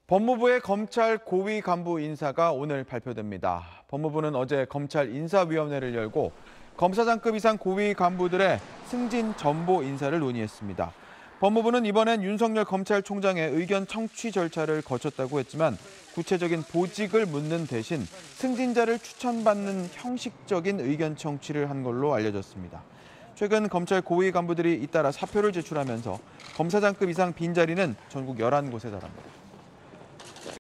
법무부의 검찰 고위 간부 인사가 오늘 발표됩니다. 법무부는 어제 검찰 인사위원회를 열고 검사장급 이상 고위 간부들의 승진 전보 인사를 논의했습니다. 법무부는 이번엔 윤석열 검찰총장의 의견 청취 절차를 거쳤다고 했지만 구체적인 보직을 묻는 대신 승진자를 추천받는 형식적인 의견 청취를 한 걸로 알려졌습니다. 최근 검찰 고위 간부들이 잇따라 사표를 제출하면서 검사장급 이상 빈자리는 전국 11곳에 달합니다.